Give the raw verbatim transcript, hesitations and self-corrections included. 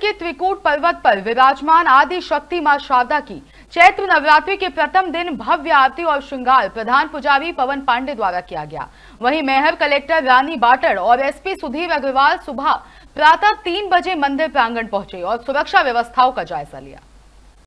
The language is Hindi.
के त्रिकूट पर्वत पर विराजमान आदि शक्ति मां शारदा की चैत्र नवरात्रि के प्रथम दिन भव्य आरती और श्रृंगार प्रधान पुजारी पवन पांडे द्वारा किया गया। वहीं मैहर कलेक्टर रानी बाटर और एसपी सुधीर अग्रवाल सुबह प्रातः तीन बजे मंदिर प्रांगण पहुंचे और सुरक्षा व्यवस्थाओं का जायजा लिया।